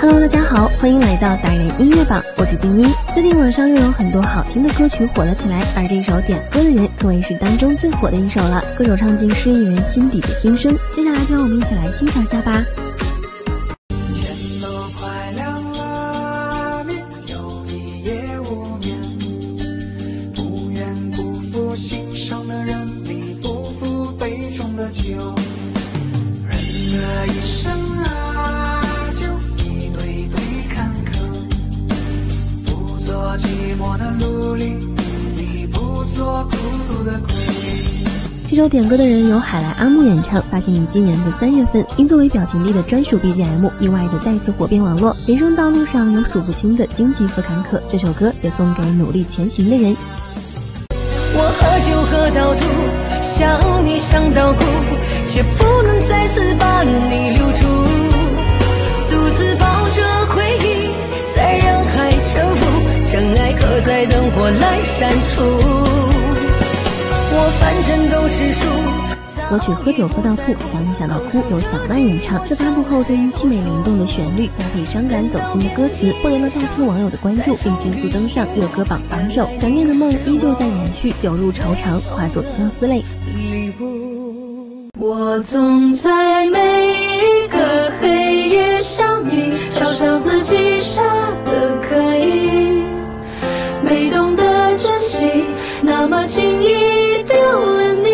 Hello， 大家好，欢迎来到达人音乐榜，我是静妮。最近网上又有很多好听的歌曲火了起来，而这首点歌的人可谓是当中最火的一首了。歌手唱尽失意人心底的心声，接下来就让我们一起来欣赏下吧。 天都快亮了，你有一夜无眠，不愿辜负心上的人，你不负杯中的酒，人的一生啊，就一堆堆坎坷，不做寂寞的奴隶，你不做孤独的鬼。 这首点歌的人由海来阿木演唱，发行于今年的3月份，因作为表情帝的专属 BGM， 意外的再次火遍网络。人生道路上有数不清的荆棘和坎坷，这首歌也送给努力前行的人。 我喝酒喝到吐，想你想到哭，却不能再次把你留住，独自抱着回忆，在人海沉浮，真爱可在灯火来闪出。我反正都是输。 歌曲喝酒喝到吐，想你想到哭，由小曼演唱。是发布后最凄美灵动的旋律，搭配伤感走心的歌词，获得了大批网友的关注，并迅速登上热歌榜榜首。想念的梦依旧在延续，酒入愁肠，化作相思泪。 我总在每一个黑夜想你，嘲笑自己傻得可以，没懂得珍惜，那么轻易丢了你。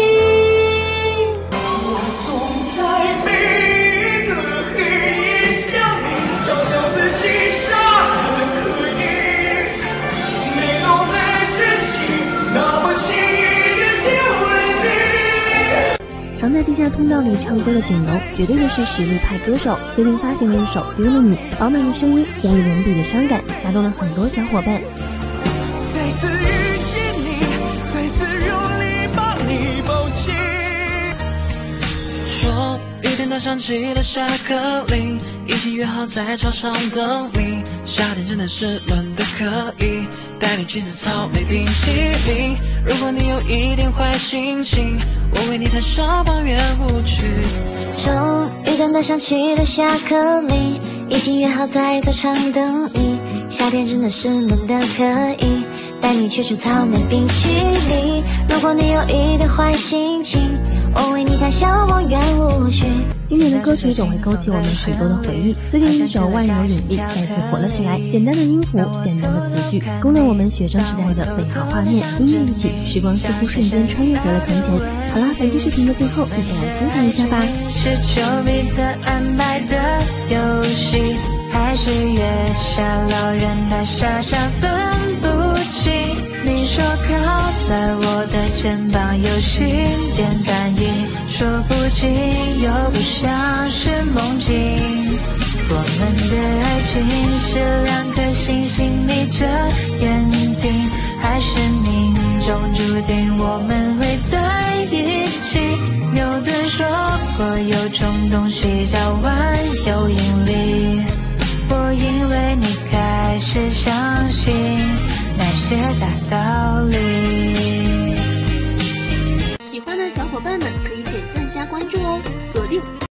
我总在每一个黑夜想你，嘲笑自己傻得可以，没懂得珍惜，那么轻易丢了你。 常在地下通道里唱歌的锦龙，绝对的是实力派歌手。最近发行了一首《丢了你》，饱满的声音，无与伦比的伤感，打动了很多小伙伴。 再次遇见你，再次用力把你抱紧。 说雨点它响起了下课铃，已经约好在床上等你。夏天真的是冷的可以带你去吃草莓冰淇淋。如果你有一点坏心情，我为你弹首抱怨舞曲。 终于等到响起了下课铃，已经约好在操场等你。夏天真的是冷的可以带你去吃草莓冰淇淋。如果你有一点坏心情，我为你弹小望远舞曲。 经典的歌曲总会勾起我们许多的回忆。最近一首《万有引力》再次火了起来，简单的音符，简单的词句，勾勒我们学生时代的美好画面。音乐一起，时光似乎瞬间穿越回了从前。好啦，本期视频的最后，一起来欣赏一下吧。 是丘比特安排的游戏，还是月下老人的傻傻分不清？你说靠在我的肩膀有心电感应，说不尽又不像是梦境。我们的爱情是两颗星星眯着眼睛，还是命中注定我们会在一起？牛顿说过有种东西叫万有引力，我因为你开始相信那些大道理。 喜欢的小伙伴们可以点赞加关注哦，锁定